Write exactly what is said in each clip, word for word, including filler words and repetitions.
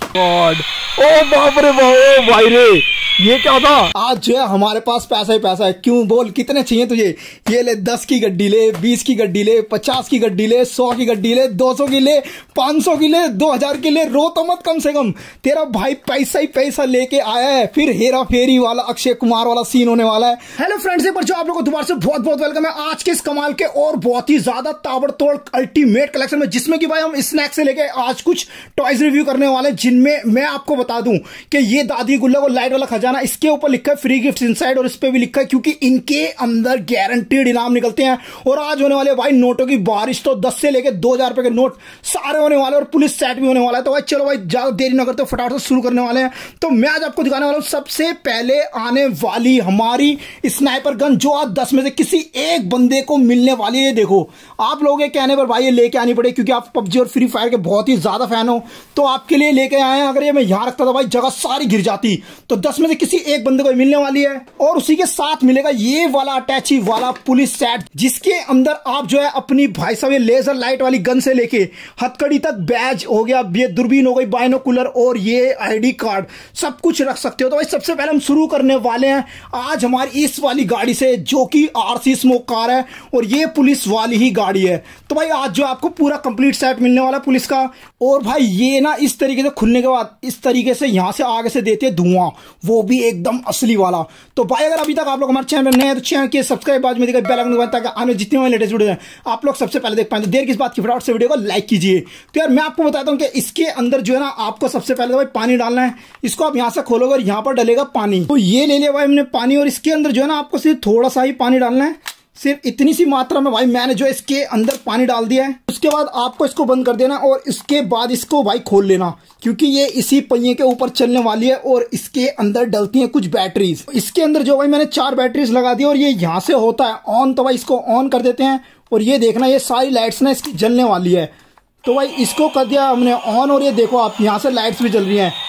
God, ओ बाप रे बाप, भाई रे ये क्या था। आज जो है हमारे पास पैसा ही पैसा है। क्यों बोल, कितने चाहिए तुझे? ये ले, दस की गड्डी ले, बीस की गड्डी ले, पचास की गड्डी ले, सौ की गड्डी ले, दो सौ की ले, पांच सौ की ले, दो हजार की ले, रो तो मत। कम से कम तेरा भाई पैसा ही पैसा लेके आया है। फिर हेरा फेरी वाला अक्षय कुमार वाला सीन होने वाला है। हेलो फ्रेंड्स, एक बार जो आप लोगों को दोबारा से बहुत बहुत वेलकम है आज के इस कमाल के और बहुत ही ज्यादा ताबड़तोड़ अल्टीमेट कलेक्शन में, जिसमें कि भाई हम स्नैक्स से लेके आज कुछ टॉयज रिव्यू करने वाले हैं, जिनमें मैं आपको बता दूं कि ये दादी गुल्ला को लाइट वाला खजाना, इसके ऊपर लिखा है फ्री गिफ्ट इनसाइड, और इस पे भी लिखा है क्योंकि इनके अंदर गारंटीड इनाम निकलते हैं। और आज होने वाले भाई नोटों की बारिश, तो दस से लेके दो हजार रुपए के नोट सारे होने वाले, और पुलिस सेट भी होने वाला है। तो भाई चलो भाई ज्यादा देरी ना करते फटाफट से शुरू करने वाले हैं। तो मैं आज आपको दिखाने वाला हूं सबसे पहले आने वाली हमारी स्नाइपर गन, जो आज दस में से किसी एक बंदे को मिलने वाली है। देखो आप लोगों के कहने पर भाई ये लेके आनी पड़े, क्योंकि आप पबजी और फ्री फायर के बहुत ही ज्यादा फैन हो, तो आपके लिए लेके आए हैं। अगर ये मैं यहां रखता था भाई जगह सारी गिर जाती। तो दस में से किसी एक बंदे को मिलने वाली है, और उसी के साथ मिलेगा ये वाला अटैची वाला पुलिस सेट, जिसके अंदर आप जो है अपनी भाई साहब ये लेजर लाइट वाली गन से लेके हथकड़ी तक, बैज हो गया, ये दूरबीन हो गई, बाइनोकुलर, और ये आईडी कार्ड, सब कुछ रख सकते हो। तो भाई सबसे पहले हम शुरू करने वाले हैं आज हमारी इस वाली गाड़ी से, जो कि आरसी स्मोक कार है, और ये पुलिस वाली ही गाड़ी है। तो भाई आज जो आपको पूरा कंप्लीट सेट मिलने वाला है पुलिस का। और भाई ये ना इस तरीके से खुलने के बाद इस तरीके से यहां से आगे से देते हैं धुआं, वो भी एकदम असली वाला। तो भाई अगर अभी तक आप लोग हमारे चैनल में नए हैं तो चैनल के सब्सक्राइब बाजू में दिखाई बेल आइकन दबाएं, ताकि आने जितने हमारे लेटेस्ट वीडियो हैं आप लोग सबसे पहले देख पाएं। तो देर किस बात की, फटाफट से वीडियो को लाइक कीजिए। तो यार मैं आपको बताता हूं कि इसके अंदर जो है ना आपको सबसे पहले तो भाई पानी डालना है। इसको आप यहां से खोलोगे और यहां पर डलेगा पानी। तो ये ले लिया भाई हमने पानी, और इसके अंदर जो है ना आपको सिर्फ थोड़ा सा ही पानी डालना है, सिर्फ इतनी सी मात्रा में भाई मैंने जो इसके अंदर पानी डाल दिया है। उसके बाद आपको इसको बंद कर देना, और इसके बाद इसको भाई खोल लेना, क्योंकि ये इसी पहिए के ऊपर चलने वाली है, और इसके अंदर डलती हैं कुछ बैटरीज। इसके अंदर जो भाई मैंने चार बैटरीज लगा दी, और ये यहां से होता है ऑन। तो भाई इसको ऑन कर देते हैं, और ये देखना ये सारी लाइट्स ना इसकी जलने वाली है। तो भाई इसको कर दिया हमने ऑन, और ये देखो आप यहां से लाइट्स भी जल रही हैं।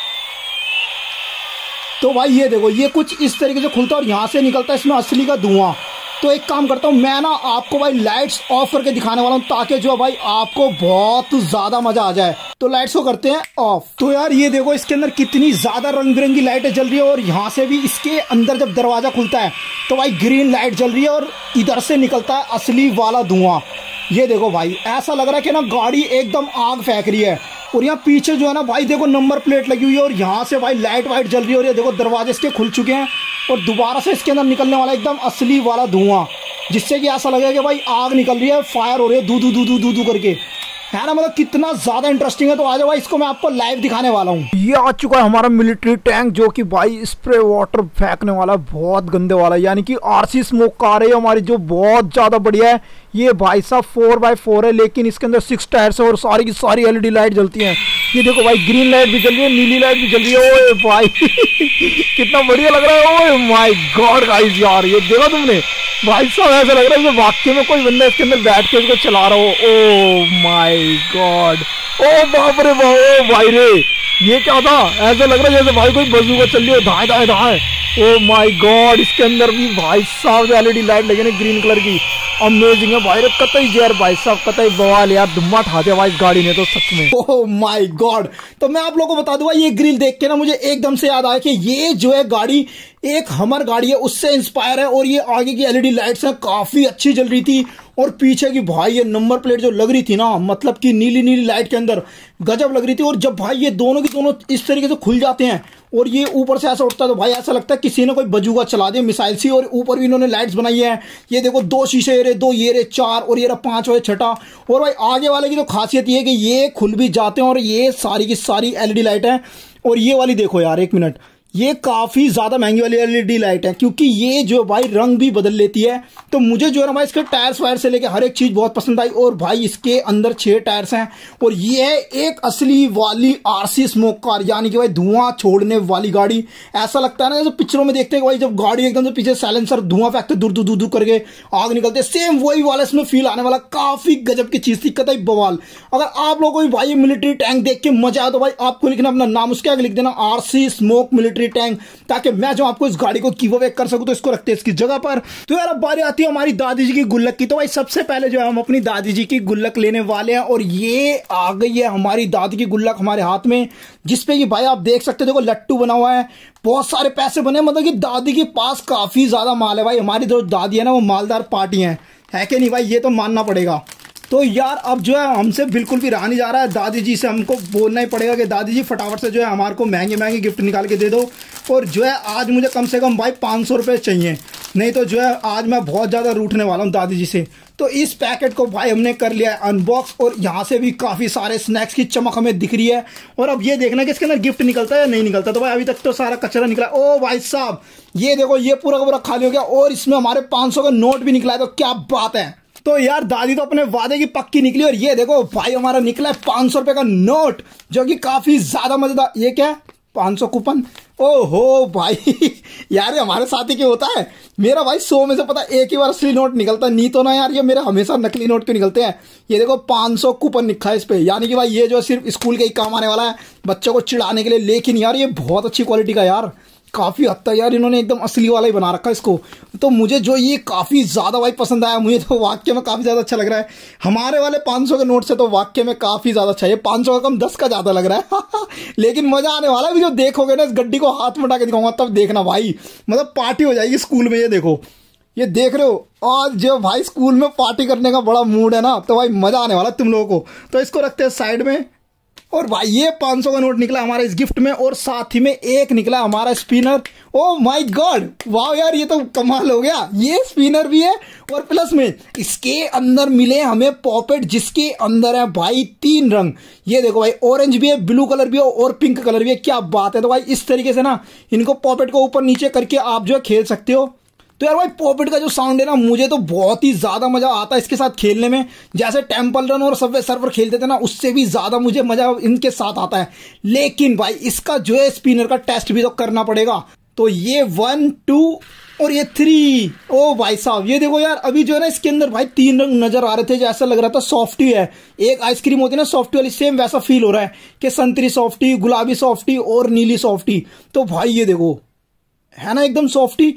तो भाई ये देखो ये कुछ इस तरीके से खुलता है, और यहां से निकलता है इसमें असली का धुआं। तो एक काम करता हूं मैं ना आपको भाई लाइट्स ऑफ करके दिखाने वाला हूं, ताकि जो भाई आपको बहुत ज्यादा मजा आ जाए। तो लाइट्स को करते हैं ऑफ। तो यार ये देखो इसके अंदर कितनी ज्यादा रंग बिरंगी लाइटें जल रही है, और यहां से भी इसके अंदर जब दरवाजा खुलता है तो भाई ग्रीन लाइट जल रही है, और इधर से निकलता है असली वाला धुआं। ये देखो भाई ऐसा लग रहा है कि ना गाड़ी एकदम आग फेंक रही है। और यहाँ पीछे जो है ना भाई देखो नंबर प्लेट लगी हुई है, और यहाँ से भाई लाइट वाइट जल रही है, और ये देखो दरवाजे इसके खुल चुके हैं, और दोबारा से इसके अंदर निकलने वाला एकदम असली वाला धुआं, जिससे कि ऐसा लगेगा कि भाई आग निकल रही है, फायर हो रही है, दू दू दू दू दू दू करके, है ना। मतलब कितना ज्यादा इंटरेस्टिंग है। तो आ जाओ भाई इसको मैं आपको लाइव दिखाने वाला हूँ। ये आ चुका है हमारा मिलिट्री टैंक, जो कि भाई स्प्रे वाटर फेंकने वाला बहुत गंदे वाला, यानी कि आरसी स्मोक कार है हमारी, जो बहुत ज्यादा बढ़िया है। ये भाई साहब फोर बाय फोर है, लेकिन इसके अंदर सिक्स टायर्स है, और सारी की सारी एलईडी लाइट जलती हैं। ये देखो भाई ग्रीन लाइट भी जल रही है, नीली लाइट भी जल रही है। ओए भाई कितना बढ़िया लग रहा है। ओए माय गॉड गाइस, यार ये देखा तुमने भाई साहब, ऐसा लग रहा है वाकई में कोई बंदा इसके अंदर बैठ के इसको चला रहा हो। ओ माय गॉड, ओ बाप रे बाप, ओ भाई रे ये क्या था। ऐसा लग रहा है जैसे भाई कोई बंदूक चल रही हो, धाए धाए धाए। ओ माय गॉड, इसके अंदर भी भाई साहब एलईडी लाइट लगी ना ग्रीन कलर की, अमेजिंग है भाई। कतई यार भाई साहब कतई बवाल यार, धुम्मा ठा दिया भाई इस गाड़ी ने तो सच में। Oh my god. तो मैं आप लोगों को बता दूंगा, ये ग्रिल देख के ना मुझे एकदम से याद आया कि ये जो है गाड़ी एक हमर गाड़ी है, उससे इंस्पायर है। और ये आगे की एलईडी लाइट्स हैं काफी अच्छी जल रही थी, और पीछे की भाई ये नंबर प्लेट जो लग रही थी ना, मतलब कि नीली नीली लाइट के अंदर गजब लग रही थी। और जब भाई ये दोनों की दोनों इस तरीके से खुल जाते हैं, और ये ऊपर से ऐसा उठता है, तो भाई ऐसा लगता है किसी ने कोई बजूगा चला दिया मिसाइल सी। और ऊपर भी इन्होंने लाइट्स बनाई है। ये देखो दो शीशे, ये रे दो, ये रे चार, और ये रहा पांच और छठा। और भाई आगे वाले की तो खासियत ये है कि ये खुल भी जाते हैं, और ये सारी की सारी एलईडी लाइट है। और ये वाली देखो यार, एक मिनट, ये काफी ज्यादा महंगी वाली एलईडी लाइट है, क्योंकि ये जो भाई रंग भी बदल लेती है। तो मुझे जो है ना भाई इसके टायर्स वायर से लेके हर एक चीज बहुत पसंद आई। और भाई इसके अंदर छह टायर्स हैं, और ये है एक असली वाली आरसी स्मोक कार, यानी कि भाई धुआं छोड़ने वाली गाड़ी। ऐसा लगता है ना जैसे पिक्चरों में देखते हैं भाई, जब गाड़ी एकदम से पीछे साइलेंसर धुआं फेंकते दूर दूर दूर करके आग निकलते, सेम वही वाला इसमें फील आने वाला। काफी गजब की चीज थी, कतई बवाल। अगर आप लोगों को भी भाई मिलिट्री टैंक देख के मजा आया, तो भाई आपको लिखना अपना नाम, उसके आगे लिख देना RC smoke military military tank, ताकि मैं जो आपको इस गाड़ी को गिव अवे कर सकूं। तो इसको रखते हैं इसकी जगह पर। तो यार अब बारी आती है हमारी दादी जी की गुल्लक की। तो भाई सबसे पहले जो है हम अपनी दादी जी की गुल्लक लेने वाले हैं, और ये आ गई है हमारी दादी की गुल्लक हमारे हाथ में, जिसपे कि भाई आप देख सकते हो देखो लट्टू बना हुआ है, बहुत सारे पैसे बने, मतलब कि दादी के पास काफी ज्यादा माल है भाई। हमारी जो दादी है ना वो मालदार पार्टी है, है कि नहीं भाई, ये तो मानना पड़ेगा। तो यार अब जो है हमसे बिल्कुल भी रहा नहीं जा रहा है, दादी जी से हमको बोलना ही पड़ेगा कि दादी जी फटाफट से जो है हमारे को महंगे महंगे गिफ्ट निकाल के दे दो। और जो है आज मुझे कम से कम भाई पाँच सौ रुपये चाहिए, नहीं तो जो है आज मैं बहुत ज़्यादा रूठने वाला हूँ दादी जी से। तो इस पैकेट को भाई हमने कर लिया है अनबॉक्स, और यहाँ से भी काफ़ी सारे स्नैक्स की चमक हमें दिख रही है। और अब ये देखना कि इसके अंदर गिफ्ट निकलता है या नहीं निकलता। तो भाई अभी तक तो सारा कचरा निकला। ओ भाई साहब ये देखो, ये पूरा का पूरा खाली हो गया, और इसमें हमारे पाँच सौ का नोट भी निकला है। तो क्या बात है। तो यार दादी तो अपने वादे की पक्की निकली, और ये देखो भाई हमारा निकला है पाँच सौ रुपए का नोट, जो कि काफी ज्यादा मजेदार। ये क्या है, पाँच सौ कूपन। ओहो भाई यार ये हमारे साथ ही क्यों होता है। मेरा भाई सौ में से पता एक ही बार असली नोट निकलता है, नहीं तो ना यार ये मेरे हमेशा नकली नोट क्यों निकलते हैं। ये देखो पाँच सौ कूपन लिखा है इस पे, यानी कि भाई ये जो सिर्फ स्कूल के ही काम आने वाला है, बच्चों को चिढ़ाने के लिए। लेकिन यार ये बहुत अच्छी क्वालिटी का यार, काफी हद तक यार इन्होंने एकदम असली वाला ही बना रखा है इसको। तो मुझे जो ये काफी ज्यादा भाई पसंद आया, मुझे तो वाक्य में काफी ज्यादा अच्छा लग रहा है। हमारे वाले पाँच सौ के नोट से तो वाक्य में काफी ज्यादा अच्छा है। पाँच सौ का कम दस का ज्यादा लग रहा है लेकिन मजा आने वाला है। अभी जो देखोगे ना इस गड्डी को हाथ में उठा के दिखाऊंगा तब देखना भाई, मतलब पार्टी हो जाएगी स्कूल में। ये देखो, ये देख रहे हो, आज जो भाई स्कूल में पार्टी करने का बड़ा मूड है ना, तो भाई मजा आने वाला तुम लोगों को। तो इसको रखते हैं साइड में। और भाई ये पाँच सौ का नोट निकला हमारा इस गिफ्ट में, और साथ ही में एक निकला हमारा स्पिनर। ओ माय गॉड, वाह यार ये तो कमाल हो गया। ये स्पिनर भी है, और प्लस में इसके अंदर मिले हमें पॉपेट, जिसके अंदर है भाई तीन रंग। ये देखो भाई, ऑरेंज भी है, ब्लू कलर भी है, और पिंक कलर भी है। क्या बात है। तो भाई इस तरीके से ना इनको पॉपेट को ऊपर नीचे करके आप जो है खेल सकते हो। तो यार भाई पॉपेट का जो साउंड है ना, मुझे तो बहुत ही ज्यादा मजा आता है इसके साथ खेलने में। जैसे टेम्पल रन और सबवे सर्फर खेलते थे ना, उससे भी ज्यादा मुझे मजा इनके साथ आता है। लेकिन भाई इसका जो है स्पिनर का टेस्ट भी तो करना पड़ेगा। तो ये वन टू और ये थ्री। ओ भाई साहब ये देखो यार, अभी जो है ना इसके अंदर भाई तीन रंग नजर आ रहे थे, जैसा लग रहा था सॉफ्टी है। एक आइसक्रीम होती है ना सॉफ्टी वाली, सेम वैसा फील हो रहा है कि संतरी सॉफ्टी, गुलाबी सॉफ्टी और नीली सॉफ्टी। तो भाई ये देखो है ना एकदम सॉफ्टी,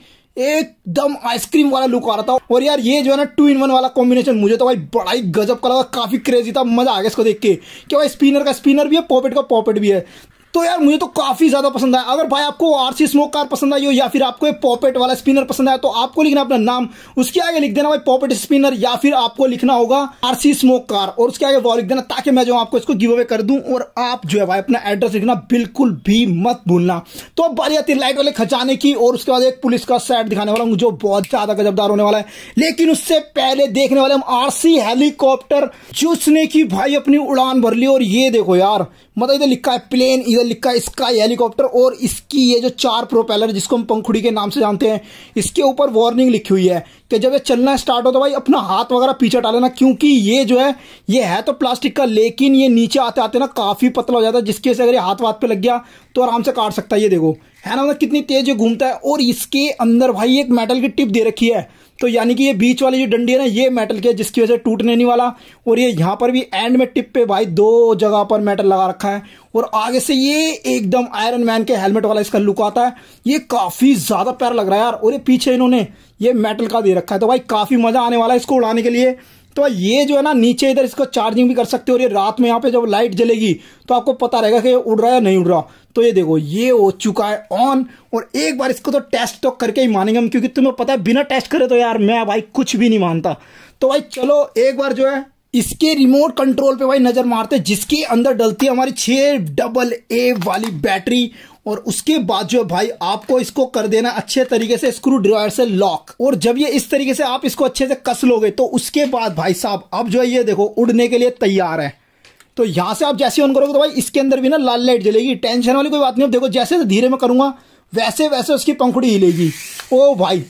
एकदम आइसक्रीम वाला लुक आ रहा था। और यार ये जो है ना टू इन वन वाला कॉम्बिनेशन मुझे तो भाई बड़ा ही गजब का लगा, काफी क्रेजी था, मजा आ गया इसको देख के कि भाई स्पिनर का स्पिनर भी है, पॉपेट का पॉपेट भी है। तो यार मुझे तो काफी ज्यादा पसंद आया। अगर भाई आपको आरसी स्मोक कार पसंद आई हो, या फिर आपको एक पॉपेट वाला स्पिनर पसंद आया, तो आपको लिखना अपना नाम, उसके आगे लिख देना भाई पॉपेट स्पिनर, या फिर आपको लिखना होगा आरसी स्मोक कार, और उसके आगे वो लिख देना, ताकि मैं जो आपको इसको गिव अवे कर दूं। और आप जो है भाई अपना एड्रेस लिखना बिल्कुल भी मत भूलना। तो अब बारी आती है लाइट वाले खजाने की, और उसके बाद एक पुलिस का सेट दिखाने वाला हूं जो बहुत ज्यादा गजबदार होने वाला है। लेकिन उससे पहले देखने वाले हम आरसी हेलीकॉप्टर, जिसने की भाई अपनी उड़ान भर ली। और ये देखो यार, मतलब इधर लिखा है प्लेन, इधर लिखा है स्काई हेलीकॉप्टर, और इसकी ये जो चार प्रोपेलर जिसको हम पंखुड़ी के नाम से जानते हैं, इसके ऊपर वार्निंग लिखी हुई है कि जब ये चलना स्टार्ट हो तो भाई अपना हाथ वगैरह पीछे हटा लेना, क्योंकि ये जो है ये है तो प्लास्टिक का, लेकिन ये नीचे आते आते ना काफी पतला हो जाता है, जिसकी वजह से अगर ये हाथ वाथ पे लग गया तो आराम से काट सकता है। ये देखो है ना, मतलब कितनी तेज ये घूमता है। और इसके अंदर भाई एक मेटल की टिप दे रखी है, तो यानी कि ये बीच वाली जो डंडी है ना, ये मेटल की है, जिसकी वजह से टूटने नहीं वाला। और ये यहाँ पर भी एंड में टिप पे भाई दो जगह पर मेटल लगा रखा है, और आगे से ये एकदम आयरन मैन के हेलमेट वाला इसका लुक आता है। ये काफी ज्यादा प्यारा लग रहा है यार। और ये पीछे इन्होंने ये मेटल का दे रखा है, तो भाई काफी मजा आने वाला है इसको उड़ाने के लिए। तो ये जो है ना नीचे इधर इसको चार्जिंग भी कर सकते हो, और ये रात में यहाँ पे जब लाइट जलेगी तो आपको पता रहेगा कि उड़ रहा है या नहीं उड़ रहा। तो ये देखो ये हो चुका है ऑन, और एक बार इसको तो टेस्ट तो करके ही मानेंगे हम, क्योंकि तुम्हें पता है बिना टेस्ट करे तो यार मैं भाई कुछ भी नहीं मानता। तो भाई चलो एक बार जो है इसके रिमोट कंट्रोल पे भाई नजर मारते, जिसके अंदर डलती है हमारी छह डबल ए वाली बैटरी। और उसके बाद जो भाई आपको इसको कर देना अच्छे तरीके से स्क्रू ड्राइवर से लॉक, और जब ये इस तरीके से आप इसको अच्छे से कस लोगे तो उसके बाद भाई साहब अब जो है ये देखो उड़ने के लिए तैयार है। तो यहां से आप जैसे ऑन करोगे तो भाई इसके अंदर भी ना लाल लाइट जलेगी, टेंशन वाली कोई बात नहीं। अब देखो जैसे धीरे में करूंगा वैसे वैसे उसकी पंखुड़ी हिलेगी। ओ भाई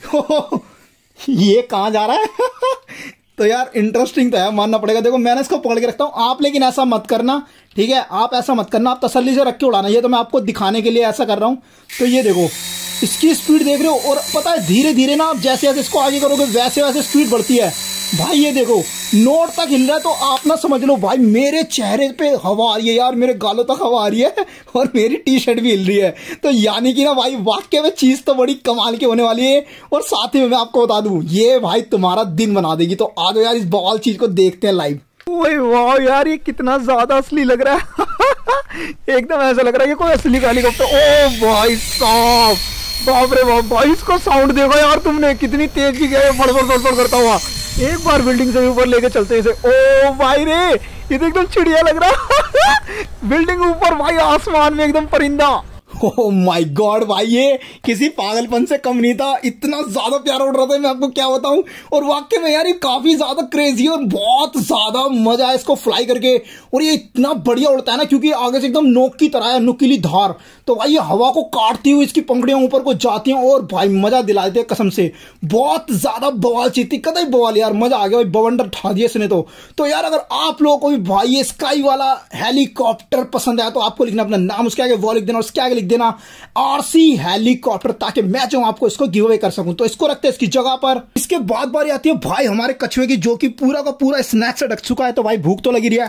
ये कहां जा रहा है तो यार इंटरेस्टिंग तो है, मानना पड़ेगा। देखो मैंने इसको पकड़ के रखता हूं, आप लेकिन ऐसा मत करना, ठीक है? आप ऐसा मत करना, आप तसल्ली से रख के उड़ाना। ये तो मैं आपको दिखाने के लिए ऐसा कर रहा हूं। तो ये देखो इसकी स्पीड देख रहे हो, और पता है धीरे धीरे ना आप जैसे जैसे इसको आगे करोगे वैसे वैसे स्पीड बढ़ती है। भाई ये देखो नोट तक हिल रहा है, तो आप ना समझ लो भाई मेरे चेहरे पे हवा आ रही है यार, मेरे गालों तक हवा आ रही है और मेरी टी शर्ट भी हिल रही है। तो यानी कि ना भाई वाकई में चीज तो बड़ी कमाल की होने वाली है। और साथ ही में मैं आपको बता दूं ये भाई तुम्हारा दिन बना देगी। तो आ जाओ यार इस बवाल चीज को देखते हैं लाइव। ओए वाह यार ये कितना ज्यादा असली लग रहा है एकदम ऐसा लग रहा है कि कोई असली हेलीकॉप्टर। ओ भाई साहब, बाप रे बाप भाई, इसको साउंड देखो यार तुमने, कितनी तेज की गया है, फड़फड़ फड़फड़ करता हुआ। एक बार बिल्डिंग से ऊपर लेके चलते इसे। ओ भाई रे, ये तो एकदम चिड़िया लग रहा बिल्डिंग ऊपर भाई, आसमान में एकदम परिंदा। ओह माय गॉड भाई, ये किसी पागलपन से कम नहीं था, इतना ज्यादा प्यारा उड़ रहा था, मैं आपको क्या बताऊं। और वाकई में यार ये काफी ज्यादा क्रेजी और बहुत ज्यादा मजा है इसको फ्लाई करके। और ये इतना बढ़िया उड़ता है ना, क्योंकि आगे से एकदम नोक की तरह है, नुकीली धार। तो भाई ये हवा को काटती हुई इसकी पंखड़ियां ऊपर को जाती हैं और भाई मजा दिला देते हैं कसम से। बहुत ज्यादा बवाल चीज थी, कतई बवाल यार, मजा आ गया भाई, बवंडर ठा दिया इसने तो। तो यार अगर आप लोगों को भी भाई ये स्काई वाला हेलीकॉप्टर पसंद आया तो आपको लिखना अपना नाम, उसके आगे वो लिख देना और उसके आगे लिख देना आरसी हेलीकॉप्टर, ताकि मैं चाहूं आपको इसको गिव अवे कर सकूं। तो इसको रखते हैं इसकी जगह पर। इसके बाद बारी आती है भाई हमारे कछुए की, जो कि पूरा का पूरा स्नैक्स से ढक चुका है। तो भाई भूख तो लगी रही है।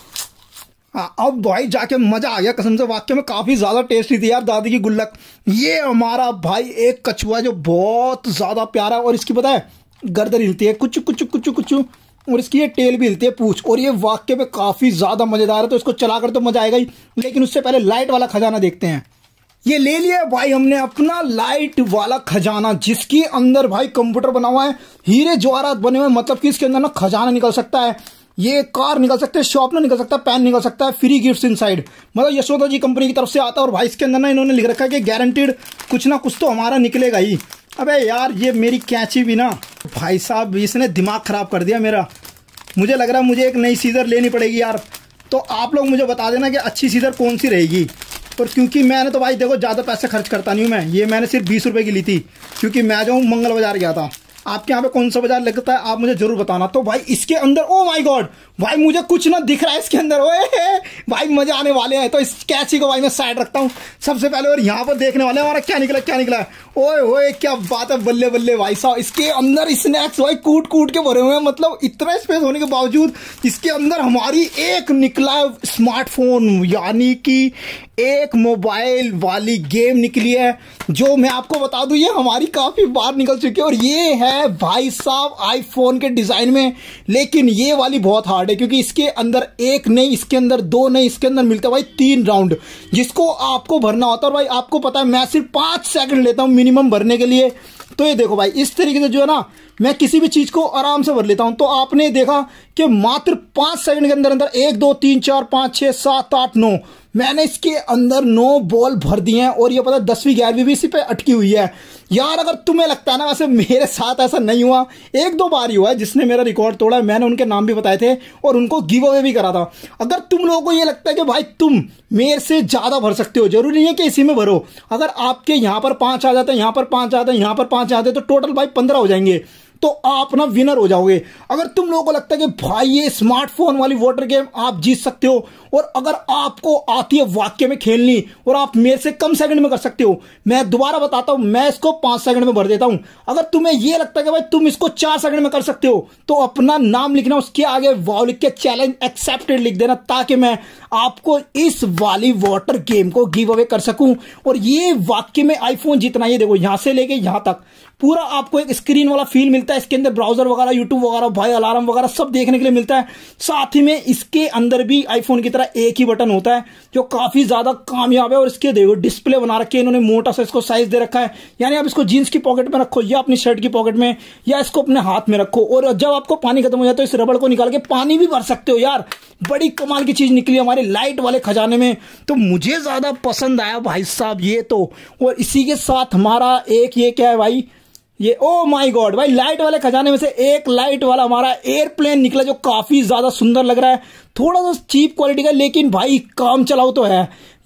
हाँ, अब भाई जाके मजा आ गया कसम से, वाकई में काफी ज्यादा टेस्टी थी यार दादी की गुल्लक। ये हमारा भाई एक कछुआ जो बहुत ज्यादा प्यारा है, और इसकी पता है गर्दन हिलती है कुछ कुछ कुछ कुछ, और इसकी ये टेल भी हिलती है पूछ। और ये वाकई में काफी ज्यादा मजेदार है। तो इसको चलाकर तो मजा आएगा ही, लेकिन उससे पहले लाइट वाला खजाना देखते हैं। ये ले लिया भाई हमने अपना लाइट वाला खजाना, जिसके अंदर भाई कंप्यूटर बना हुआ है, हीरे जवाहरात बने हुए, मतलब कि इसके अंदर ना खजाना निकल सकता है, ये कार निकल सकते हैं, शॉर्पनर निकल सकता है, पेन निकल सकता है, फ्री गिफ्ट्स इनसाइड, मतलब यशोदा जी कंपनी की तरफ से आता है। और भाई इसके अंदर ना इन्होंने लिख रखा है कि गारंटीड कुछ ना कुछ तो हमारा निकलेगा ही। अबे यार ये मेरी कैंची भी ना भाई साहब इसने दिमाग खराब कर दिया मेरा। मुझे लग रहा है मुझे एक नई सीजर लेनी पड़ेगी यार। तो आप लोग मुझे बता देना कि अच्छी सीजर कौन सी रहेगी। और क्योंकि मैंने तो भाई देखो ज़्यादा पैसे खर्च करता नहीं हूँ मैं, ये मैंने सिर्फ बीस रुपए की ली थी, क्योंकि मैं जो हूँ मंगल बाजार गया था। आपके यहाँ पे कौन सा बाजार लगता है आप मुझे जरूर बताना। तो भाई इसके अंदर ओ माय गॉड भाई मुझे कुछ ना दिख रहा है इसके अंदर, ओए भाई मजे आने वाले हैं। तो इस कैची को भाई मैं साइड रखता हूँ सबसे पहले, और यहाँ पर देखने वाले हमारा क्या निकला क्या निकला। ओए ओए क्या बात है, बल्ले बल्ले भाई साहब, इसके अंदर स्नैक्स भाई कूट कूट के भरे हुए हैं। मतलब इतना स्पेस होने के बावजूद इसके अंदर हमारी एक निकला स्मार्टफोन, यानी कि एक मोबाइल वाली गेम निकली है, जो मैं आपको बता दूं ये हमारी काफी बार निकल चुकी है। और ये है भाई साहब आईफोन के डिजाइन में, लेकिन ये वाली बहुत हार्ड है, क्योंकि इसके अंदर एक नहीं, इसके अंदर दो नहीं, इसके अंदर मिलता है भाई तीन राउंड, जिसको आपको भरना होता है। और भाई आपको पता है मैं सिर्फ पांच सेकंड लेता हूं मिनिमम भरने के लिए। तो ये देखो भाई इस तरीके से जो है ना मैं किसी भी चीज को आराम से भर लेता हूं। तो आपने देखा कि मात्र पांच सेकंड के अंदर अंदर एक दो तीन चार पांच छह सात आठ नौ मैंने इसके अंदर नौ बॉल भर दिए हैं। और ये पता दसवीं ग्यारहवीं भी इसी पे अटकी हुई है यार। अगर तुम्हें लगता है ना, वैसे मेरे साथ ऐसा नहीं हुआ, एक दो बार ही हुआ है जिसने मेरा रिकॉर्ड तोड़ा, मैंने उनके नाम भी बताए थे और उनको गिव अवे भी करा था। अगर तुम लोगों को ये लगता है कि भाई तुम मेरे से ज्यादा भर सकते हो, जरूरी नहीं है कि इसी में भरो। अगर आपके यहां पर पांच आ जाते हैं, यहां पर पांच आ जाते हैं, यहां पर पांच आ जाते हैं, तो टोटल भाई पंद्रह हो जाएंगे, तो आप ना विनर हो जाओगे। अगर तुम लोगों को लगता है कि भाई ये स्मार्टफोन वाली वाटर गेम आप जीत सकते हो, और अगर आपको आती है वाक्य में खेलनी और आप मेरे से कम सेकंड में कर सकते हो, मैं दोबारा बताता हूं, मैं इसको पांच सेकंड में भर देता हूं। अगर तुम्हें यह लगता है कि भाई तुम इसको चार सेकंड में कर सकते हो, तो अपना नाम लिखना, उसके आगे वाव लिख के चैलेंज एक्सेप्टेड लिख देना, ताकि मैं आपको इस वाली वाटर गेम को गिव अवे कर सकूं। और ये वाक्य में आईफोन जितना, ये देखो यहां से लेके यहां तक पूरा आपको एक स्क्रीन वाला फील मिलता है। इसके अंदर ब्राउजर वगैरह, यूट्यूब वगैरह, भाई अलार्म वगैरह सब देखने के लिए मिलता है। साथ ही में इसके अंदर भी आईफोन की तरह एक ही बटन होता है, जो काफी ज्यादा कामयाब है। और इसके देखो डिस्प्ले बना रखी है इन्होंने, मोटा सा इसको साइज दे रखा है, यानी आप इसको जीन्स की पॉकेट में रखो या अपनी शर्ट की पॉकेट में, या इसको अपने हाथ में रखो। और जब आपको पानी खत्म हो जाए तो इस रबड़ को निकाल के पानी भी भर सकते हो यार। बड़ी कमाल की चीज निकली हमारे लाइट वाले खजाने में, तो मुझे ज्यादा पसंद आया भाई साहब ये तो। और इसी के साथ हमारा एक ये क्या है भाई, ये ओ माय गॉड भाई लाइट वाले खजाने में से एक लाइट वाला हमारा एयरप्लेन निकला, जो काफी ज्यादा सुंदर लग रहा है। थोड़ा सा चीप क्वालिटी का, लेकिन भाई काम चलाओ तो है।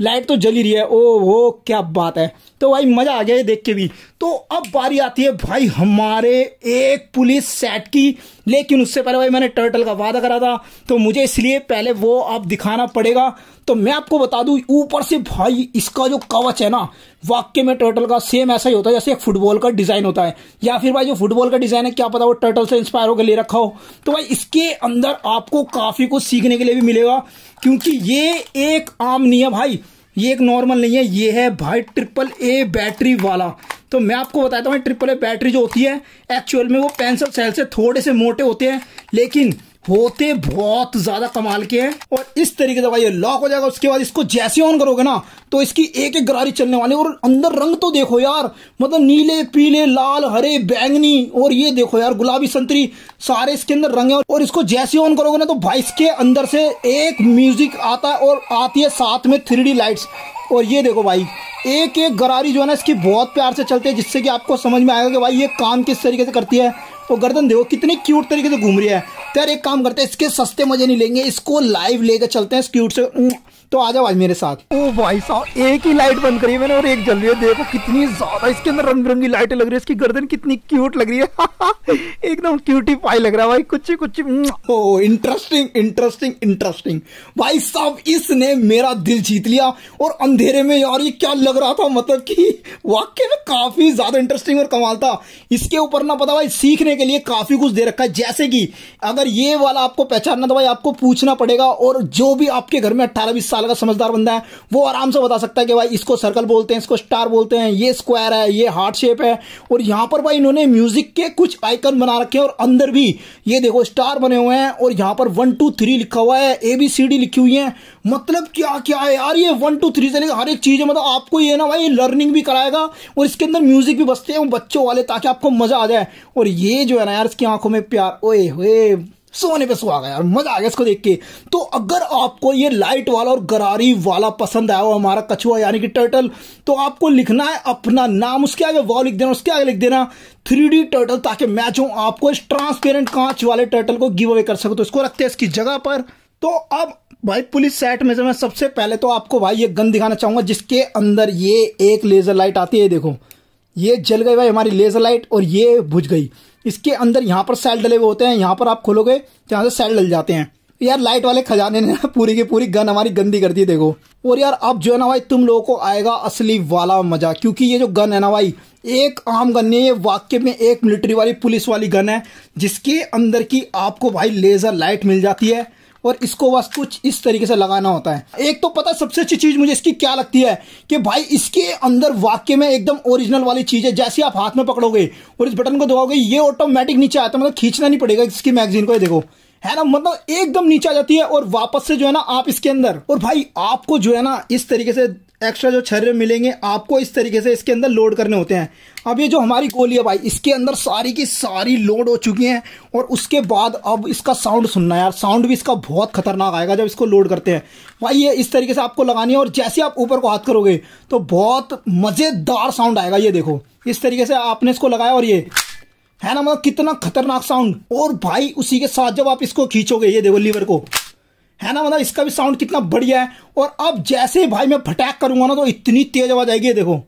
लाइट तो जल ही रही है। ओ हो क्या बात है। तो भाई मजा आ गया ये देख के भी। तो अब बारी आती है भाई हमारे एक पुलिस सेट की, लेकिन उससे पहले भाई मैंने टर्टल का वादा करा था तो मुझे इसलिए पहले वो अब दिखाना पड़ेगा। तो मैं आपको बता दूं ऊपर से भाई इसका जो कवच है ना वाकई में टर्टल का सेम ऐसा ही होता है जैसे एक फुटबॉल का डिजाइन होता है, या फिर भाई जो फुटबॉल का डिजाइन है क्या पता वो टर्टल से इंस्पायर होकर ले रखा हो। तो भाई इसके अंदर आपको काफी कुछ सीखने के लिए भी मिलेगा, क्योंकि ये एक आम नहीं है भाई, ये एक नॉर्मल नहीं है, ये है भाई ट्रिपल ए बैटरी वाला। तो मैं आपको बताता हूँ ट्रिपल ए बैटरी जो होती है एक्चुअल में वो पेंसिल सेल से थोड़े से मोटे होते हैं, लेकिन होते बहुत ज्यादा कमाल के हैं। और इस तरीके से भाई ये लॉक हो जाएगा। उसके बाद इसको जैसे ऑन करोगे ना तो इसकी एक एक गरारी चलने वाली, और अंदर रंग तो देखो यार, मतलब नीले पीले लाल हरे बैंगनी और ये देखो यार गुलाबी संतरी सारे इसके अंदर रंग है। और इसको जैसे ऑन करोगे ना तो भाई इसके अंदर से एक म्यूजिक आता है और आती है साथ में थ्री डी लाइट्स। और ये देखो भाई एक एक गरारी जो है ना इसकी बहुत प्यार से चलती है, जिससे कि आपको समझ में आएगा कि भाई ये काम किस तरीके से करती है। और गर्दन देखो कितनी क्यूट तरीके से घूम रही है। तो यार एक काम करते हैं, इसके सस्ते मजे नहीं लेंगे, इसको लाइव लेकर चलते हैं क्यूट से। तो आ जाओ आज मेरे साथ। ओ भाई साहब एक ही लाइट बंद करी है मैंने और एक जल रही है। देखो कितनी ज्यादा इसके अंदर रंग बिरंगी लाइटें लग रही है, इसकी गर्दन कितनी क्यूट लग रही है एकदम क्यूटी पाई लग रहा है भाई, कुछ कुछ। ओ इंटरेस्टिंग इंटरेस्टिंग इंटरेस्टिंग भाई साहब, इसने मेरा दिल जीत लिया। और अंधेरे में यार ये क्या लग रहा था, मतलब कि वाकई में काफी ज्यादा इंटरेस्टिंग और कमाल था। इसके ऊपर ना पता भाई सीखने के लिए काफी कुछ दे रखा है, जैसे कि अगर ये वाला आपको पहचानना तो भाई आपको पूछना पड़ेगा, और जो भी आपके घर में अट्ठारह बीस साल का समझदार बंदा है वो आराम से बता सकता है कि भाई इसको सर्कल बोलते हैं, इसको स्टार बोलते हैं, ये स्क्वायर है, ये हार्ट शेप है। और यहां पर भाई इन्होंने म्यूजिक के कुछ आइकन बना रखे हैं और अंदर भी ये देखो स्टार बने हुए हैं, और यहां पर वन टू थ्री लिखा हुआ है, ए बी सी डी लिखी हुई है। मतलब क्या क्या है यार, ये वन टू थ्री से लेकर हर एक चीज है। मतलब आपको ये ना भाई लर्निंग भी कराएगा और इसके अंदर म्यूजिक भी बजते हैं बच्चों वाले, ताकि आपको मजा आ जाए। और ये जो है ना यार इसकी आंखों में प्यार, ओए होए सोने पे सुहागा यार, मजा आ गया इसको देख के। तो अगर आपको ये लाइट वाला और गरारी वाला पसंद आया हो हमारा कछुआ यानी कि टर्टल, तो आपको लिखना है अपना नाम, उसके आगे वॉल लिख देना, उसके आगे लिख देना थ्री डी टर्टल, ताकि मैं जो आपको इस ट्रांसपेरेंट कांच वाले टर्टल को गिव अवे कर सकूं। तो इसको रखते हैं इसकी जगह पर। तो अब भाई पुलिस सेट में से मैं सबसे पहले तो आपको भाई ये गन दिखाना चाहूंगा, जिसके अंदर ये एक लेजर लाइट आती है। देखो ये जल गई भाई हमारी लेजर लाइट और ये बुझ गई। इसके अंदर यहाँ पर सेल डले हुए होते हैं, यहाँ पर आप खोलोगे तो यहाँ से सेल डल जाते हैं। यार लाइट वाले खजाने ने पूरी की पूरी गन हमारी गंदी कर दी देखो। और यार अब जो है ना भाई तुम लोगों को आएगा असली वाला मजा, क्योंकि ये जो गन है ना भाई एक आम गन नहीं है, ये वाकई में एक मिलिट्री वाली पुलिस वाली गन है, जिसके अंदर की आपको भाई लेजर लाइट मिल जाती है। और इसको बस कुछ इस तरीके से लगाना होता है। एक तो पता है सबसे अच्छी चीज मुझे इसकी क्या लगती है कि भाई इसके अंदर वाकई में एकदम ओरिजिनल वाली चीज है। जैसे आप हाथ में पकड़ोगे और इस बटन को दबाओगे ये ऑटोमेटिक नीचे आता है, मतलब खींचना नहीं पड़ेगा इसकी मैगजीन को। ये देखो है ना, मतलब एकदम नीचे आ जाती है और वापस से जो है ना आप इसके अंदर। और भाई आपको जो है ना इस तरीके से एक्स्ट्रा जो छर्रे मिलेंगे आपको इस तरीके से इसके अंदर लोड करने होते हैं। अब ये जो हमारी गोली है भाई इसके अंदर सारी की सारी लोड हो चुकी हैं। और उसके बाद अब इसका साउंड सुनना यार, साउंड भी इसका बहुत खतरनाक आएगा जब इसको लोड करते हैं भाई। ये इस तरीके से आपको लगानी है और जैसे आप ऊपर को हाथ करोगे तो बहुत मजेदार साउंड आएगा। ये देखो इस तरीके से आपने इसको लगाया और ये है ना, मतलब कितना खतरनाक साउंड। और भाई उसी के साथ जब आप इसको खींचोगे ये देखो लीवर को, है ना, मतलब इसका भी साउंड कितना बढ़िया है। और अब जैसे भाई मैं फटैक करूंगा ना तो इतनी तेज आवाज आएगी, ये देखो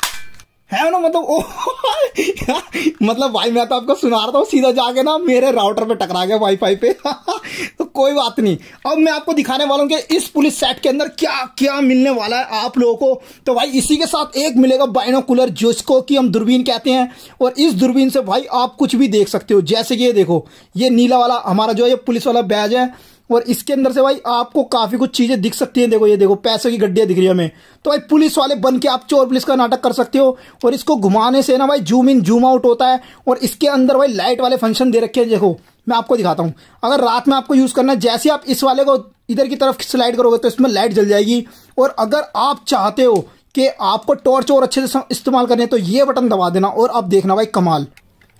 है ना, मतलब ओ मतलब भाई मैं तो आपको सुना रहा था सीधा जाके ना मेरे राउटर पे टकरा गया वाईफाई पे तो कोई बात नहीं। अब मैं आपको दिखाने वाला हूं कि इस पुलिस सेट के अंदर क्या क्या मिलने वाला है आप लोगों को। तो भाई इसी के साथ एक मिलेगा बाइनोकुलर, जिसको कि हम दूरबीन कहते हैं। और इस दूरबीन से भाई आप कुछ भी देख सकते हो। जैसे कि ये देखो ये नीला वाला हमारा जो है ये पुलिस वाला बैज है, और इसके अंदर से भाई आपको काफी कुछ चीजें दिख सकती हैं। देखो ये देखो पैसे की गड्डियां दिख रही है हमें। तो भाई पुलिस वाले बन के आप चोर पुलिस का नाटक कर सकते हो। और इसको घुमाने से ना भाई जूम इन जूम आउट होता है। और इसके अंदर भाई लाइट वाले फंक्शन दे रखे हैं। देखो मैं आपको दिखाता हूं, अगर रात में आपको यूज करना है, जैसे आप इस वाले को इधर की तरफ स्लाइड करोगे तो इसमें लाइट जल जाएगी। और अगर आप चाहते हो कि आपको टॉर्च और अच्छे से इस्तेमाल करने तो ये बटन दबा देना और अब देखना भाई कमाल।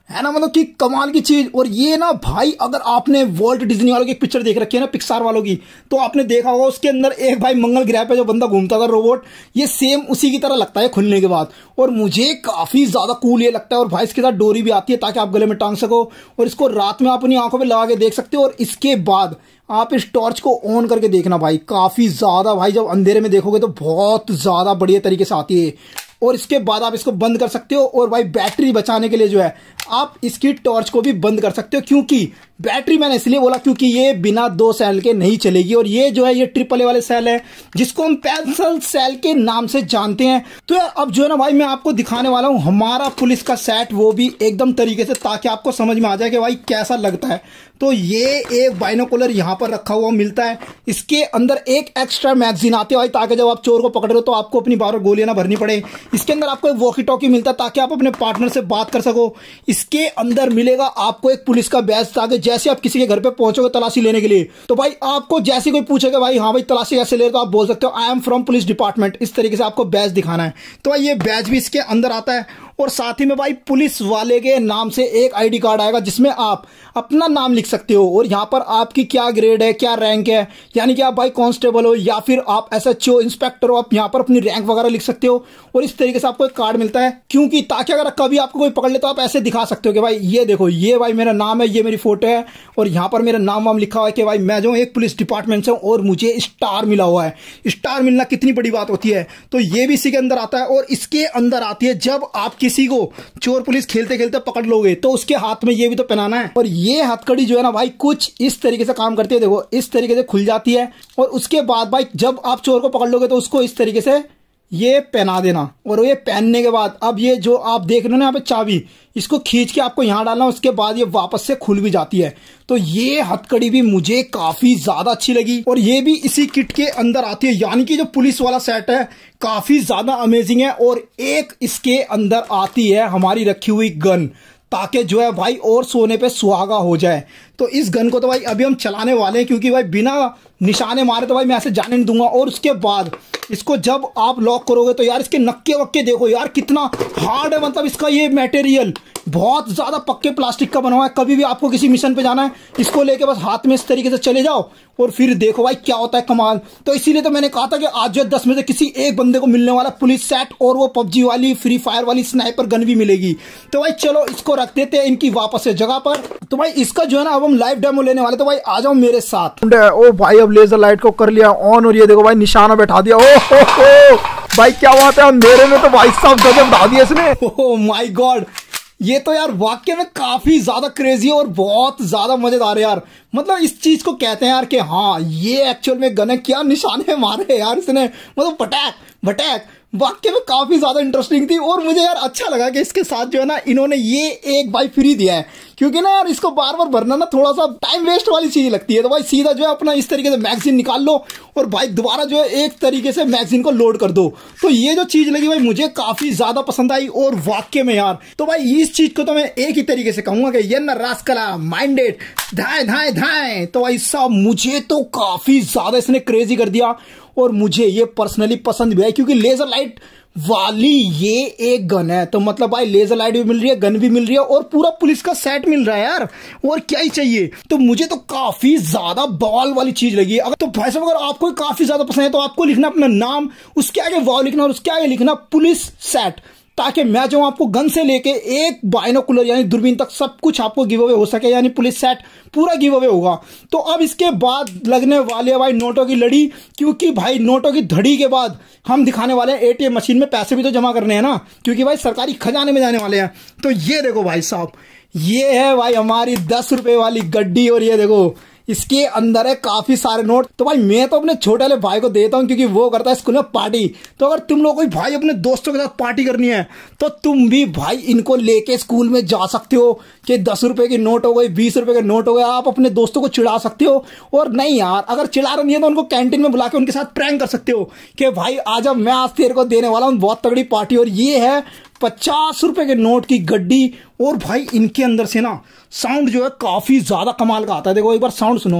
है ना, मतलब कि कमाल की चीज। और ये ना भाई, अगर आपने वॉल्ट डिज्नी वालों की पिक्चर देख रखी है ना, पिक्सार वालों की, तो आपने देखा होगा उसके अंदर एक भाई मंगल ग्रह पे जो बंदा घूमता था रोबोट, ये सेम उसी की तरह लगता है खुलने के बाद। और मुझे काफी ज्यादा कूल ये लगता है। और भाई इसके साथ डोरी भी आती है ताकि आप गले में टांग सको, और इसको रात में आप अपनी आंखों पे लगा के देख सकते हो। और इसके बाद आप इस टॉर्च को ऑन करके देखना भाई, काफी ज्यादा भाई जब अंधेरे में देखोगे तो बहुत ज्यादा बढ़िया तरीके से आती है। और इसके बाद आप इसको बंद कर सकते हो। और भाई बैटरी बचाने के लिए जो है आप इसकी टॉर्च को भी बंद कर सकते हो, क्योंकि बैटरी मैंने इसलिए बोला क्योंकि ये बिना दो सेल के नहीं चलेगी। और ये जो है ये ट्रिपल ए वाले सेल है, जिसको हम पेंसिल सेल के नाम से जानते हैं। तो अब जो है ना भाई, मैं आपको दिखाने वाला हूं हमारा पुलिस का सेट, वो भी एकदम तरीके से, ताकि आपको समझ में आ जाए कि भाई कैसा लगता है। तो ये एक बाइनोकुलर यहाँ पर रखा हुआ मिलता है, इसके अंदर एक एक्स्ट्रा मैगजीन आती है भाई, ताकि जब आप चोर को पकड़ रहे हो तो आपको अपनी बार बार गोलियां ना भरनी पड़े। इसके अंदर आपको एक वॉकी टॉकी मिलता है ताकि आप अपने पार्टनर से बात कर सको। इसके अंदर मिलेगा आपको एक पुलिस का बैज, ताकि जैसे आप किसी के घर पे पहुंचोगे तलाशी लेने के लिए, तो भाई आपको जैसे कोई पूछेगा भाई हाँ भाई तलाशी कैसे ले रहे, तो आप बोल सकते हो I am from police department. इस तरीके से आपको बैज दिखाना है। तो भाई ये बैज भी इसके अंदर आता है। और साथ ही में भाई पुलिस वाले के नाम से एक आईडी कार्ड आएगा, जिसमें आप अपना नाम लिख सकते हो। और यहाँ पर आपकी क्या ग्रेड है, क्या रैंक है, यानी कि आप भाई कांस्टेबल हो या फिर आप एसएचओ इंस्पेक्टर हो, आप यहाँ पर अपनी रैंक वगैरह लिख सकते हो। और इस तरीके से आपको एक कार्ड मिलता है, क्योंकि ताकि अगर कभी आपको कोई पकड़ ले तो आप ऐसे दिखा सकते हो कि भाई ये देखो, ये भाई मेरा नाम है, ये मेरी फोटो है, और यहाँ पर मेरा नाम वाम लिखा हुआ है कि भाई मैं जो एक पुलिस डिपार्टमेंट से हूँ और मुझे स्टार मिला हुआ है। स्टार मिलना कितनी बड़ी बात होती है। तो ये भी इसी के अंदर आता है। और इसके अंदर आती है जब आप किसी को चोर पुलिस खेलते खेलते पकड़ लोगे तो उसके हाथ में ये भी तो पहनाना है। और ये हथकड़ी जो है ना भाई कुछ इस तरीके से काम करती है, देखो इस तरीके से खुल जाती है। और उसके बाद भाई जब आप चोर को पकड़ लोगे तो उसको इस तरीके से ये पहना देना। और ये पहनने के बाद अब ये जो आप देख रहे हो ना यहाँ पे चाबी, इसको खींच के आपको यहाँ डालना, उसके बाद ये वापस से खुल भी जाती है। तो ये हथकड़ी भी मुझे काफी ज्यादा अच्छी लगी। और ये भी इसी किट के अंदर आती है, यानी कि जो पुलिस वाला सेट है काफी ज्यादा अमेजिंग है। और एक इसके अंदर आती है हमारी रखी हुई गन, ताकि जो है भाई और सोने पे सुहागा हो जाए। तो इस गन को तो भाई अभी हम चलाने वाले हैं, क्योंकि भाई बिना निशाने मारे तो भाई मैं ऐसे जाने नहीं दूंगा। और उसके बाद इसको जब आप लॉक करोगे तो यार इसके नक्के वक्के देखो यार कितना हार्ड है, मतलब इसका ये मटेरियल बहुत ज्यादा पक्के प्लास्टिक का बना हुआ है। कभी भी आपको किसी मिशन पे जाना है, इसको लेके बस हाथ में इस तरीके से चले जाओ और फिर देखो भाई क्या होता है कमाल। तो इसीलिए तो मैंने कहा था कि आज जो दस में से किसी एक बंदे को मिलने वाला पुलिस सेट और वो पबजी वाली फ्री फायर वाली स्नाइपर गन भी मिलेगी। तो भाई चलो इसको रख देते हैं इनकी वापस से जगह पर। तो भाई इसका जो है ना अब हम लाइव डेमो लेने वाले, तो भाई आ जाओ मेरे साथ। ओ भाई अब लेजर लाइट को कर लिया ऑन, और ये देखो भाई निशाना बैठा दिया। ओ हो हो भाई क्या बात है, अंधेरे में तो भाई साहब गजब ढा दिया इसने। ओह माय गॉड, ये तो यार वाकई में काफी ज्यादा क्रेजी है और बहुत ज्यादा मजेदार है यार। मतलब इस चीज को कहते हैं यार कि हाँ ये एक्चुअल में गन है, क्या निशाने मारे यार इसने, मतलब पटैक भटैक, वाकई में काफी ज्यादा इंटरेस्टिंग थी। और मुझे यार अच्छा लगा कि इसके साथ जो है ना इन्होंने ये एक भाई फ्री दिया है, क्योंकि ना यार इसको बार बार भरना ना थोड़ा सा टाइम वेस्ट वाली चीज लगती है। तो भाई सीधा जो है अपना इस तरीके से मैगजीन निकाल लो और भाई दोबारा जो है एक तरीके से मैगजीन को लोड कर दो। तो ये जो चीज लगी भाई मुझे काफी ज्यादा पसंद आई। और वाकई में यार तो भाई इस चीज को तो मैं एक ही तरीके से कहूंगा कि ये ना रास्कला माइंडेड धाए धाए धाए। तो भाई साहब मुझे तो काफी ज्यादा इसने क्रेजी कर दिया और मुझे ये पर्सनली पसंद भी है, क्योंकि लेजर लाइट वाली ये एक गन है। तो मतलब भाई लेजर लाइट भी मिल रही है, गन भी मिल रही है और पूरा पुलिस का सेट मिल रहा है यार, और क्या ही चाहिए। तो मुझे तो काफी ज्यादा बवाल वाली चीज लगी। अगर तो भाई साहब अगर आपको काफी ज्यादा पसंद है तो आपको लिखना अपना नाम, उसके आगे वाव लिखना और उसके आगे लिखना पुलिस सेट, ताकि मैं जो आपको गन से लेके एक बाइनोकुलर यानी दूरबीन तक सब कुछ आपको गिव अवे हो सके, यानी पुलिस सेट पूरा गिव अवे होगा। तो अब इसके बाद लगने वाले है भाई नोटों की लड़ी, क्योंकि भाई नोटों की धड़ी के बाद हम दिखाने वाले हैं एटीएम मशीन में पैसे भी तो जमा करने हैं ना, क्योंकि भाई सरकारी खजाने में जाने वाले हैं। तो ये देखो भाई साहब, ये है भाई हमारी दस रुपए वाली गड्डी और ये देखो इसके अंदर है काफी सारे नोट। तो भाई मैं तो अपने छोटे वाले भाई को देता हूं, क्योंकि वो करता है स्कूल में पार्टी। तो अगर तुम लोग कोई भाई अपने दोस्तों के साथ पार्टी करनी है तो तुम भी भाई इनको लेके स्कूल में जा सकते हो कि दस रुपए की नोट हो गई, बीस रुपए के नोट हो गए, आप अपने दोस्तों को चिढ़ा सकते हो। और नहीं यार अगर चिढ़ा रहे नहीं है तो उनको कैंटीन में बुला के उनके साथ प्रैंक कर सकते हो कि भाई आजा मैं आज तेरे को देने वाला हूं बहुत तगड़ी पार्टी। और ये है पचास रुपए के नोट की गड्डी। और भाई इनके अंदर से ना साउंड जो है काफी ज्यादा कमाल का आता है, देखो एक बार साउंड सुनो,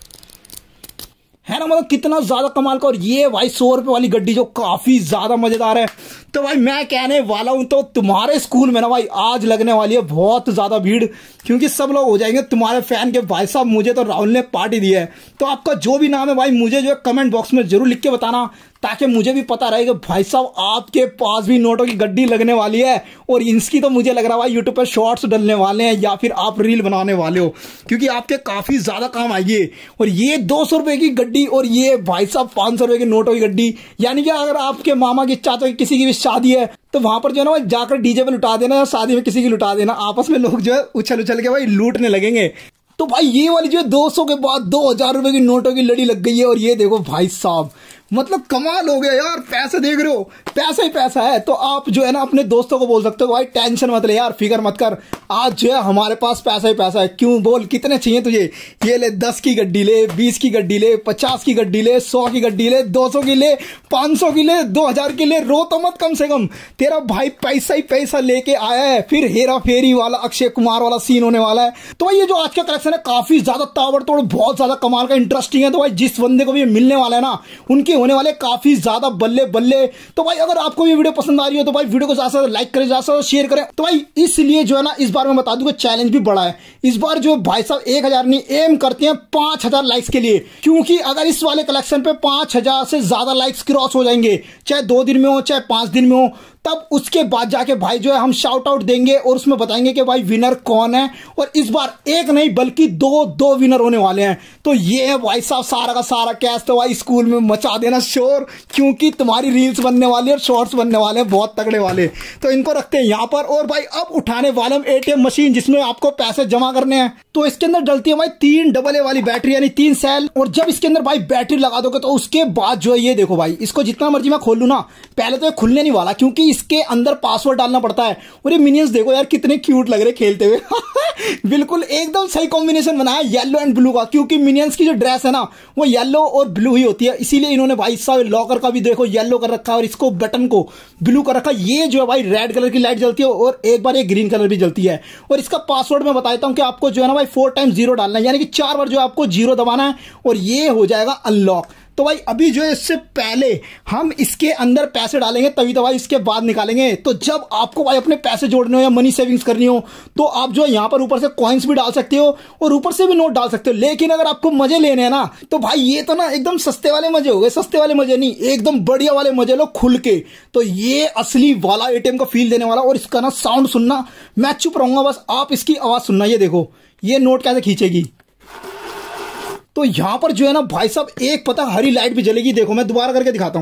है ना, मतलब कितना ज्यादा कमाल का। और ये भाई सौ रुपए वाली गड्डी जो काफी ज्यादा मजेदार है। तो भाई मैं कहने वाला हूं, तो तुम्हारे स्कूल में ना भाई आज लगने वाली है बहुत ज्यादा भीड़, क्योंकि सब लोग हो जाएंगे तुम्हारे फैन के। भाई साहब मुझे तो राहुल ने पार्टी दी है, तो आपका जो भी नाम है भाई मुझे जो है कमेंट बॉक्स में जरूर लिख के बताना, ताकि मुझे भी पता रहे कि भाई साहब आपके पास भी नोटों की गड्डी लगने वाली है। और इसकी तो मुझे लग रहा है भाई यूट्यूब पर शॉर्ट्स डलने वाले हैं या फिर आप रील बनाने वाले हो, क्योंकि आपके काफी ज्यादा काम आएगी। और ये दो सौ रुपए की गड्डी और ये भाई साहब पांच सौ रुपए की नोटों की गड्डी, यानी कि अगर आपके मामा की चाचा की किसी की भी शादी है तो वहां पर जो है ना भाई जाकर डीजे पे लुटा देना, या शादी में किसी की लुटा देना, आपस में लोग जो है उछल उछल के भाई लूटने लगेंगे। तो भाई ये वाली जो है दो सौ के बाद दो हजार रुपए की नोटों की लड़ी लग गई है। और ये देखो भाई साहब मतलब कमाल हो गया यार, पैसे देख रहे हो, पैसा ही पैसा है। तो आप जो है ना अपने दोस्तों को बोल सकते हो भाई टेंशन मत ले यार, फिक्र मत कर, आज जो है हमारे पास पैसा ही पैसा है। क्यों बोल कितने चाहिए तुझे, ये ले दस की गड्डी ले, बीस की गड्डी ले, पचास की गड्डी ले, सौ की गड्डी ले, दो सौ की ले, पांच सौ की ले, दो हजार की ले, रो तो मत, कम से कम तेरा भाई पैसा ही पैसा लेके आया है। फिर हेरा फेरी वाला अक्षय कुमार वाला सीन होने वाला है। तो ये जो आज का कलेक्शन है काफी ज्यादा ताबड़तोड़, बहुत ज्यादा कमाल का, इंटरेस्टिंग है। तो भाई जिस बंदे को भी मिलने वाला है ना उनके होने वाले काफी ज्यादा बल्ले बल्ले। तो भाई अगर आपको ये वीडियो पसंद आ रही हो तो भाई वीडियो को ज्यादा से लाइक करें, ज्यादा से शेयर करें। तो भाई इसलिए जो है ना इस बार मैं बता दूं कि चैलेंज भी बड़ा है। इस बार जो भाई साहब एक हजार नहीं एम करते हैं पांच हजार लाइक्स के लिए, क्योंकि अगर इस वाले कलेक्शन पे पांच हजार से ज्यादा लाइक्स क्रॉस हो जाएंगे, चाहे दो दिन में हो चाहे पांच दिन में हो, तब उसके बाद जाके भाई जो है हम शाउट आउट देंगे और उसमें बताएंगे कि भाई विनर कौन है। और इस बार एक नहीं बल्कि दो दो विनर होने वाले हैं। तो ये है भाई साहब सारा का सारा कैश। तो भाई स्कूल में मचा देना शोर, क्योंकि तुम्हारी रील्स बनने वाली है और शॉर्ट्स बनने वाले हैं बहुत तगड़े वाले। तो इनको रखते हैं यहाँ पर। और भाई अब उठाने वाले हम एटीएम मशीन, जिसमें आपको पैसे जमा करने हैं। तो इसके अंदर डलती है भाई तीन डबल ए वाली बैटरी, यानी तीन सेल। और जब इसके अंदर भाई बैटरी लगा दोगे तो उसके बाद जो है ये देखो भाई, इसको जितना मर्जी मैं खोल लूं ना, पहले तो ये खुलने नहीं वाला, क्योंकि इसके अंदर पासवर्ड डालना पड़ता है। और ये मिनियंस देखो यार कितने क्यूट लग रहे खेलते हुए बिल्कुल एकदम सही कॉम्बिनेशन बनाया येलो एंड ब्लू का, क्योंकि मिनियंस की जो ड्रेस है ना वो येलो और ब्लू ही होती है, इसीलिए इन्होंने भाई साहब लॉकर का भी देखो येलो कर रखा है और इसको बटन को ब्लू कर रखा है। ये जो है भाई रेड कलर की लाइट जलती है और एक बार ये ग्रीन कलर भी जलती है। और इसका पासवर्ड मैं बताता हूं कि आपको जो है ना भाई फोर टाइम जीरो डालना है, यानी कि चार बार जो आपको जीरो दबाना है और ये हो जाएगा अनलॉक। तो भाई अभी जो है इससे पहले हम इसके अंदर पैसे डालेंगे, तभी तो भाई इसके बाद निकालेंगे। तो जब आपको भाई अपने पैसे जोड़ने हो या मनी सेविंग्स करनी हो तो आप जो है यहाँ पर ऊपर से कॉइन्स भी डाल सकते हो और ऊपर से भी नोट डाल सकते हो। लेकिन अगर आपको मजे लेने हैं ना तो भाई ये तो ना एकदम सस्ते वाले मजे हो गए, सस्ते वाले मजे नहीं, एकदम बढ़िया वाले मजे लो खुल के। तो ये असली वाला एटीएम का फील देने वाला। और इसका ना साउंड सुनना, मैं चुप रहूंगा बस आप इसकी आवाज सुनना। ये देखो ये नोट कैसे खींचेगी। तो यहां पर जो है ना भाई साहब एक पता हरी लाइट भी जलेगी। देखो मैं दोबारा करके दिखाता हूं,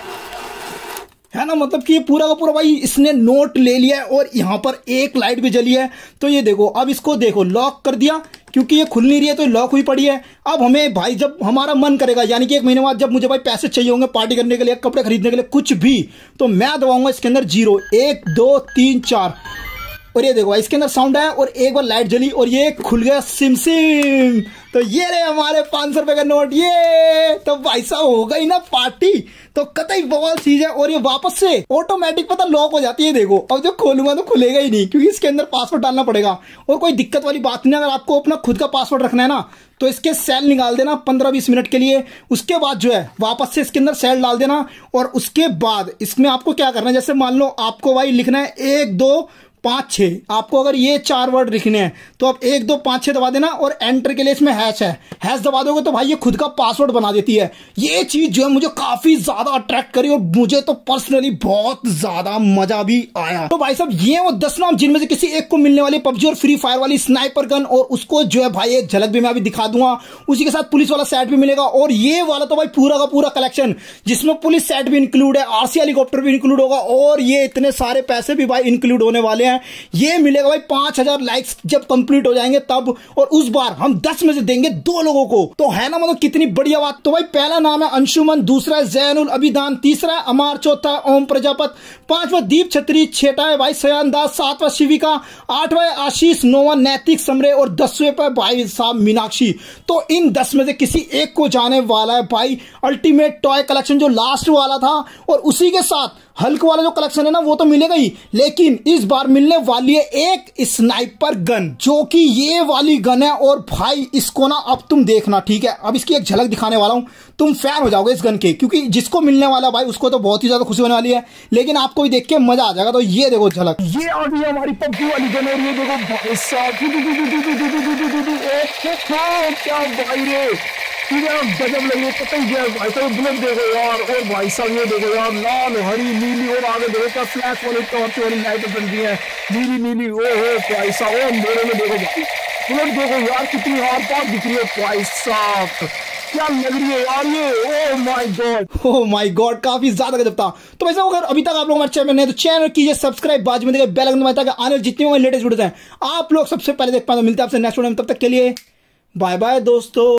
है ना, मतलब कि ये पूरा का पूरा भाई इसने नोट ले लिया है और यहां पर एक लाइट भी जली है। तो ये देखो अब इसको देखो लॉक कर दिया, क्योंकि ये खुल नहीं रही है तो लॉक हुई पड़ी है। अब हमें भाई जब हमारा मन करेगा, यानी कि एक महीने बाद जब मुझे भाई पैसे चाहिए होंगे पार्टी करने के लिए, कपड़े खरीदने के लिए, कुछ भी, तो मैं दबाऊंगा इसके अंदर जीरो, एक दो तीन चार, और ये देखो इसके अंदर साउंड आया और एक बार लाइट जली और ये खुल गया सिम सिम। तो ये रहे हमारे पांच सौ रुपए का नोट। ये तो भाई साहब हो गई ना पार्टी, तो कतई बवाल चीज है। और ये वापस से ऑटोमेटिक पता लॉक हो जाती है। देखो अब जब खोलूंगा तो खुलेगा ही नहीं, क्योंकि इसके अंदर पासवर्ड डालना पड़ेगा। और कोई दिक्कत वाली बात नहीं, अगर आपको अपना खुद का पासवर्ड रखना है ना तो इसके सेल निकाल देना पंद्रह बीस मिनट के लिए। उसके बाद जो है वापस से इसके अंदर सेल डाल देना और उसके बाद इसमें आपको क्या करना है, जैसे मान लो आपको भाई लिखना है एक दो पांच छह, आपको अगर ये चार वर्ड लिखने हैं तो आप एक दो पांच छह दबा देना और एंटर के लिए इसमें हैश है, हैश दबा दोगे तो भाई ये खुद का पासवर्ड बना देती है। ये चीज जो है मुझे काफी ज्यादा अट्रैक्ट करी और मुझे तो पर्सनली बहुत ज्यादा मजा भी आया। तो भाई साहब ये वो दस नाम जिनमें से किसी एक को मिलने वाली पबजी और फ्री फायर वाली स्नाइपर गन, और उसको जो है भाई एक झलक भी मैं अभी दिखा दूंगा। उसी के साथ पुलिस वाला सेट भी मिलेगा और ये वाला तो भाई पूरा का पूरा कलेक्शन जिसमें पुलिस सेट भी इंक्लूड है, आरसी हेलीकॉप्टर भी इंक्लूड होगा और ये इतने सारे पैसे भी भाई इंक्लूड होने वाले हैं। ये मिलेगा भाई पांच हजार लाइक्स जब कंप्लीट हो जाएंगे तब, और उस बार हम दस में से देंगे दो लोगों को। तो है ना मतलब कितनी बढ़िया बात। तो भाई पहला नाम है अंशुमन, दूसरा है जैनुल अभिदान, तीसरा है अमार, चौथा ओम प्रजापत, पांचवा दीप छत्री, छठा है भाई सयान दास, सातवां शिविका, आठवां है आशीष, नौवां नैतिक समरे और दसवें पर भाई साहब मीनाक्षी। तो इन दस में से किसी एक को जाने वाला है भाई अल्टीमेट टॉय कलेक्शन जो लास्ट वाला था, और उसी के साथ हल्क वाला जो कलेक्शन है ना वो तो मिलेगा ही, लेकिन इस बार मिलने वाली है एक स्नाइपर गन, जो कि ये वाली गन है। और भाई इसको ना अब तुम देखना, ठीक है, अब इसकी एक झलक दिखाने वाला हूं, तुम फैन हो जाओगे इस गन के, क्योंकि जिसको मिलने वाला भाई उसको तो बहुत ही ज्यादा खुशी होने वाली है, लेकिन आपको भी देख के मजा आ जाएगा। तो ये देखो झलक, ये आ गई हमारी पबजी वाली गन और ये देखो भाई साहब क्या भाई रे, गजब लग रही है, पता ही क्या भाई साहब, बुलेट देखो यार। और भाई साहब ये देखो यार, लाल हरी नीली और आगे देखो क्या फ्लैश वाली टॉर्च वाली लाइट बन रही है, नीली नीली। ओ हो भाई साहब, और मेरे में देखो भाई बुलेट देखो यार कितनी हार पार दिख रही है भाई साहब, क्या लग रही है यार ये। Oh my god, oh my god, काफी ज्यादा गजब था। तो वैसे अगर अभी तक आप लोग हमारे चैनल में तो चैनल कीजिए सब्सक्राइब, बाजू में देखिए बेल आइकन दबाइए ताकि आने वाले जितने भी लेटेस्ट वीडियोस हैं आप लोग सबसे पहले देख पाए। तो मिलते हैं आपसे नेक्स्ट वीडियो में, तब तक के लिए बाय बाय दोस्तों।